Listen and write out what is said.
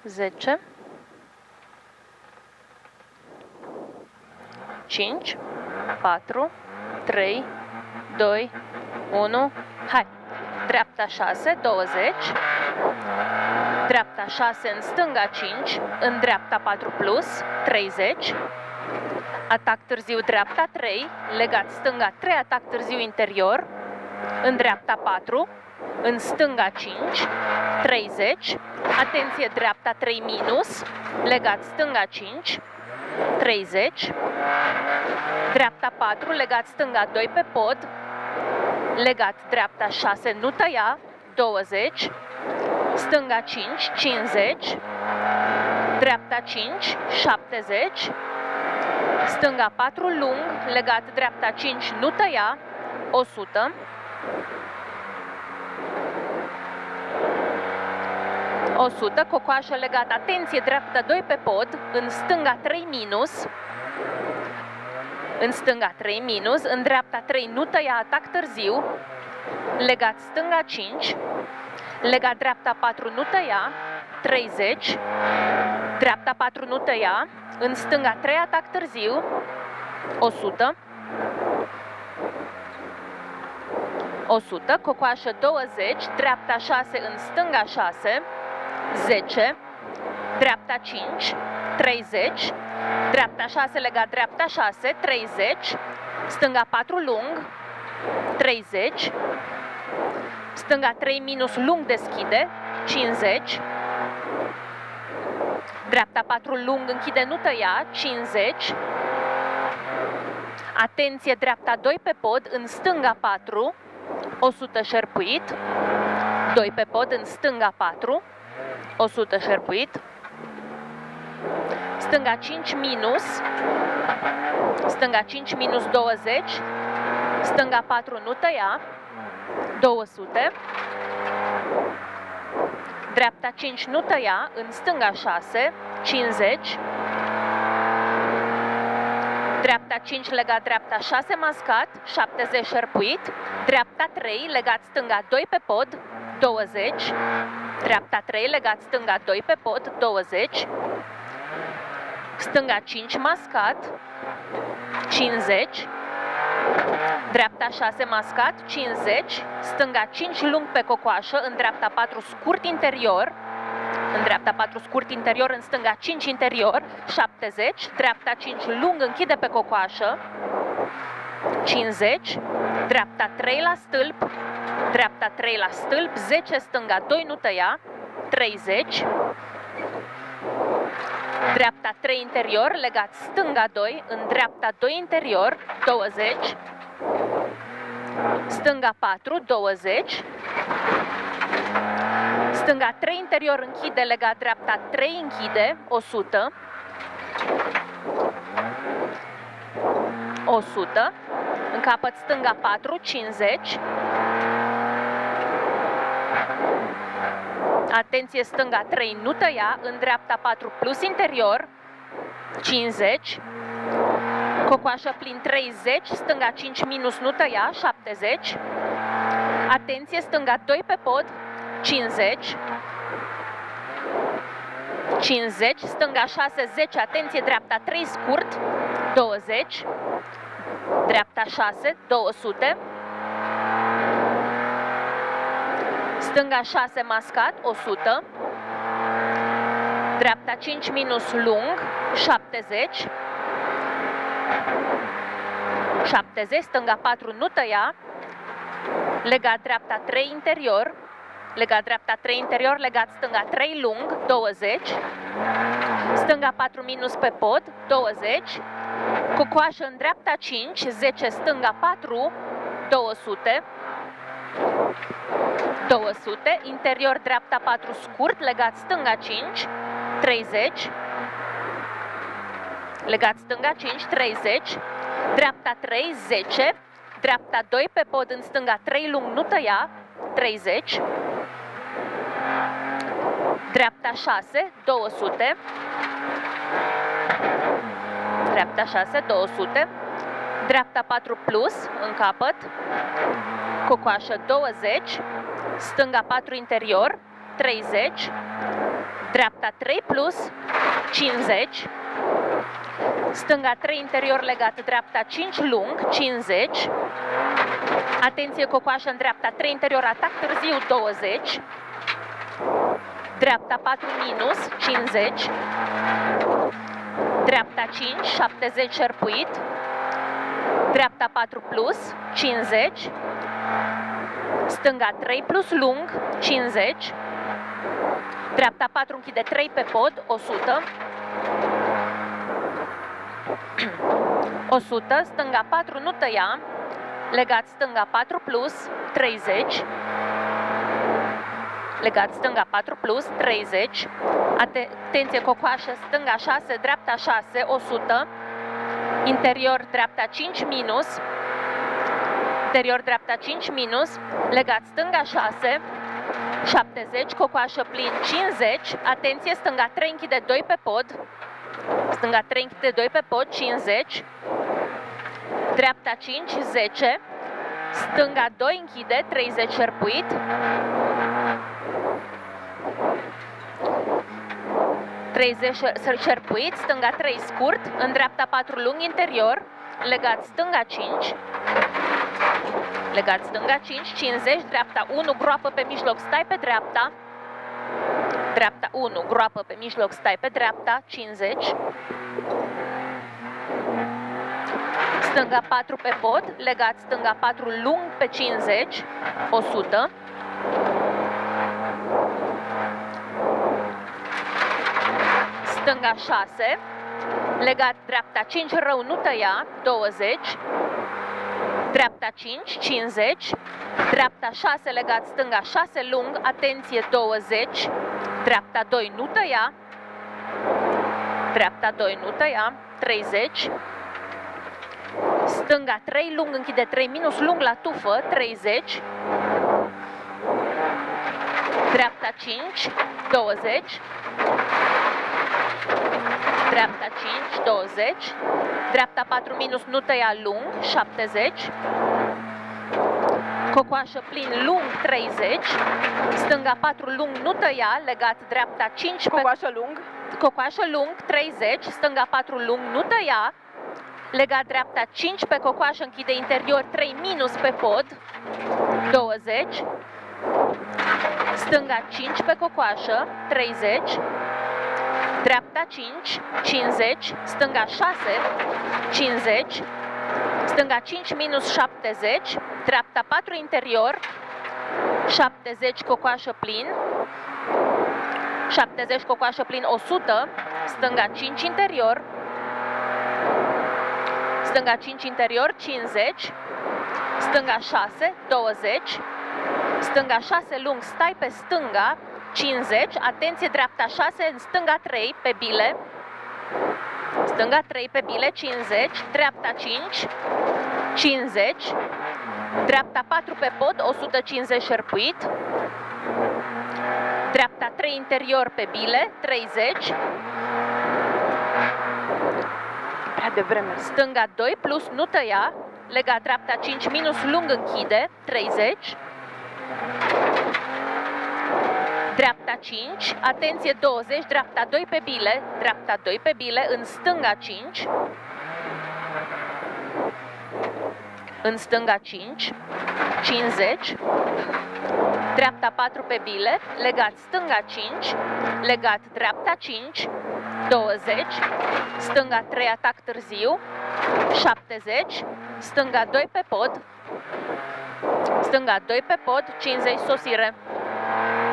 10, 5, 4, 3, 2, 1, hai! Dreapta 6, 20, dreapta 6 în stânga 5, în dreapta 4 plus, 30, atac târziu dreapta 3, legat stânga 3, atac târziu interior, în dreapta 4, în stânga 5, 30, atenție dreapta 3 minus, legat stânga 5, 30, dreapta 4, legat stânga 2 pe pod, legat dreapta 6, nu tăia, 20, stânga 5, 50, dreapta 5, 70, stânga 4 lung, legat dreapta 5, nu tăia, 100, 100, cocoașă legat, atenție, dreapta 2 pe pod, în stânga 3 minus, în stânga 3 minus, în dreapta 3 nu tăia, atac târziu, legat stânga 5, legat dreapta 4 nu tăia, 30, dreapta 4 nu tăia, în stânga 3 atac târziu, 100, 100, cocoașă 20, dreapta 6 în stânga 6, 10, dreapta 5, 30, dreapta 6 legat dreapta 6, 30, stânga 4 lung, 30, stânga 3 minus lung deschide, 50, dreapta 4 lung închide, nu tăia, 50, atenție, dreapta 2 pe pod, în stânga 4, 100 șerpuit, 2 pe pod, în stânga 4, 100 șerpuit, stânga 5 minus, stânga 5 minus 20, stânga 4 nu tăia, 200, dreapta 5 nu tăia, în stânga 6, 50, dreapta 5 legat dreapta 6 mascat, 70 șerpuit, dreapta 3 legat stânga 2 pe pod, 20, dreapta 3 legat stânga 2 pe pod, 20, stânga 5 mascat, 50, dreapta 6 mascat, 50, stânga 5 lung pe cocoașă, în dreapta 4 scurt interior, în dreapta 4 scurt interior, în stânga 5 interior, 70, dreapta 5 lung închide pe cocoașă, 50, dreapta 3 la stâlp, dreapta 3 la stâlp, 10, stânga 2 nu tăia, 30, dreapta 3 interior, legat stânga 2, în dreapta 2 interior, 20, stânga 4, 20, stânga 3 interior închide, legat dreapta 3 închide, 100, 100, în capăt stânga 4, 50, atenție, stânga 3 nu tăia, în dreapta 4 plus interior, 50, cocoașă plin 30, stânga 5 minus nu tăia, 70, atenție, stânga 2 pe pod, 50, 50, stânga 6, 10, atenție, dreapta 3 scurt, 20, dreapta 6, 200, stânga 6 mascat, 100, dreapta 5 minus lung, 70, 70, stânga 4 nu tăia, legat dreapta 3 interior, legat dreapta 3 interior, legat stânga 3 lung, 20, stânga 4 minus pe pod, 20, cocoașă în dreapta 5, 10, stânga 4, 200, 200, interior dreapta 4 scurt, legat stânga 5, 30, legat stânga 5, 30, dreapta 3, 10, dreapta 2 pe pod, în stânga 3 lung nu tăia, 30, dreapta 6, 200, dreapta 6, 200, dreapta 4 plus, în capăt, cocoașă 20, stânga 4 interior, 30, dreapta 3 plus, 50, stânga 3 interior legat, dreapta 5 lung, 50, atenție cocoașă în dreapta 3 interior, atac târziu, 20, dreapta 4 minus, 50, dreapta 5, 70 șerpuit, dreapta 4 plus, 50, stânga 3 plus lung, 50, dreapta 4 închide 3 pe pod, 100, 100, stânga 4 nu tăia, legat stânga 4 plus, 30, legat stânga 4 plus, 30, atenție cocoașă, stânga 6, dreapta 6, 100, interior dreapta 5 minus, interior dreapta 5 minus, legat stânga 6, 70, cocoașă plin, 50, atenție, stânga 3 închide 2 pe pod, stânga 3 închide 2 pe pod, 50, dreapta 5, 10, stânga 2 închide, 30 șerpuit, șerpuit, stânga 3 scurt, în dreapta 4 lung interior, legat stânga 5, legat stânga 5, 50, dreapta 1, groapă pe mijloc, stai pe dreapta, dreapta 1, groapă pe mijloc, stai pe dreapta, 50, stânga 4 pe pod, legat stânga 4 lung pe 50, 100, stânga 6, legat dreapta 5 rău, nu tăia, 20, dreapta 5, 50, dreapta 6, legat stânga 6 lung, atenție 20, dreapta 2 nu tăia, dreapta 2 nu tăia, 30, stânga 3 lung, închide 3 minus lung la tufă, 30, dreapta 5, 20, dreapta 5, 20, dreapta 4 minus nu tăia lung, 70, cocoașă plin lung, 30, stânga 4 lung nu tăia, legat dreapta 5 cocoașă lung, cocoașă lung, 30, stânga 4 lung nu tăia, legat dreapta 5 pe cocoașă, închide interior 3 minus pe pod, 20, stânga 5 pe cocoașă, 30, dreapta 5, 50, stânga 6, 50, stânga 5 minus 70, dreapta 4 interior, 70 cocoașă plin, 70 cocoașă plin, 100, stânga 5 interior, stânga 5 interior, 50, stânga 6, 20, stânga 6 lung, stai pe stânga, 50, atenție, dreapta 6, în stânga 3 pe bile, stânga 3 pe bile, 50, dreapta 5, 50, dreapta 4 pe pod, 150 șerpuit, dreapta 3 interior pe bile, 30, prea devreme, stânga 2 plus nu tăia, legat dreapta 5 minus lung închide, 30, dreapta 5, atenție 20, dreapta 2 pe bile, dreapta 2 pe bile, în stânga 5, în stânga 5, 50, dreapta 4 pe bile, legat stânga 5, legat dreapta 5, 20, stânga 3 atac târziu, 70, stânga 2 pe pod, stânga 2 pe pod, 50 sosire.